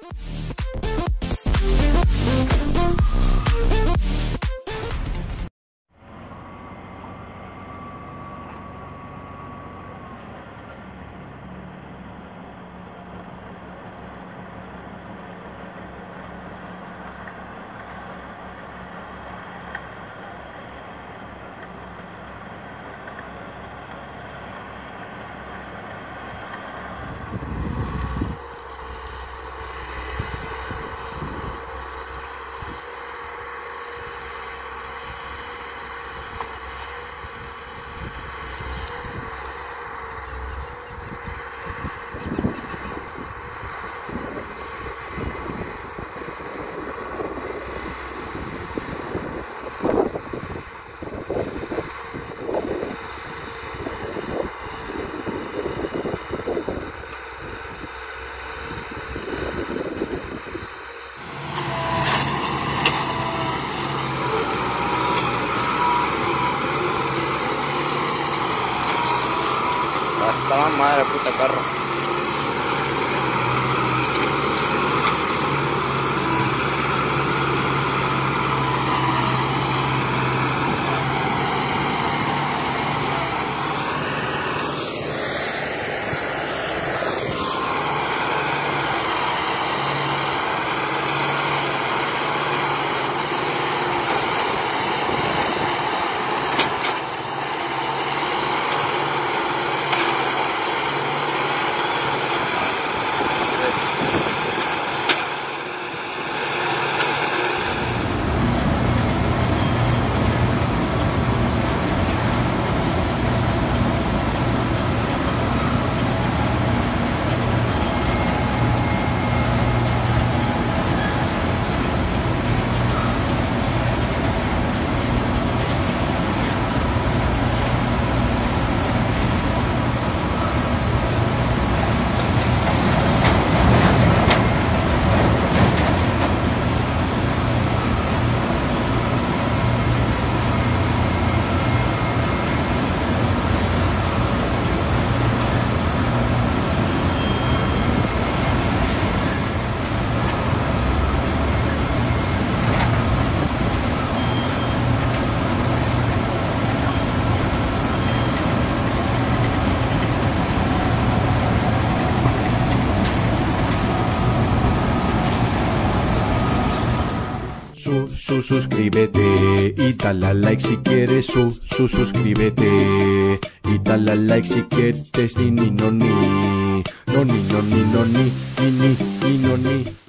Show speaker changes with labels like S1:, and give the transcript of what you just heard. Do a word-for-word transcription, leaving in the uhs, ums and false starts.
S1: Estaba madre puta carro.
S2: Su, su, suscríbete y dale a like si quieres. Su, su, suscríbete y dale a like si quieres. Ni, ni, no, ni. No, ni, no, ni, no, ni. Ni, ni, ni, no, ni.